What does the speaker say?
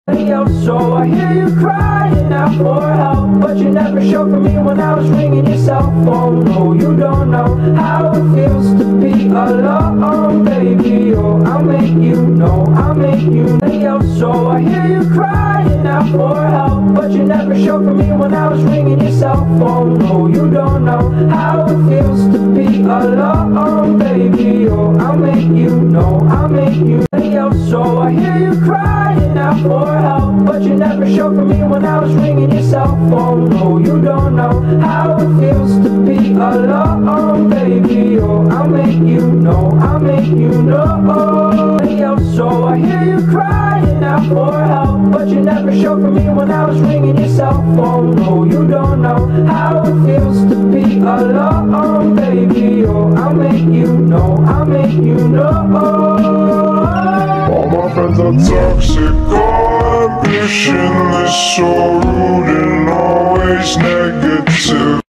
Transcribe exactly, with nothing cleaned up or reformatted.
So I hear you crying out for help, but you never showed for me when I was ringing your cell phone. No, you don't know how it feels to be alone, baby. Oh, I'll make you know, I'll make you know. So I hear you crying out for help, but you never showed for me when I was ringing your cell phone. No, you don't know how it feels to be alone, baby. Oh, I'll make you know, I'll make you know. So I hear you crying out for help, but you never showed for me when I was ringing your cell phone. No, you don't know how it feels to be alone, baby. Oh, I'll make you know, I'll make you know. So I hear you crying out for help, but you never showed for me when I was ringing your cell phone. No, you don't know how it feels to be alone, baby. Oh, I'll make you know, I'll make you know. All my friends are toxic, all ambitionless, so rude and always negative.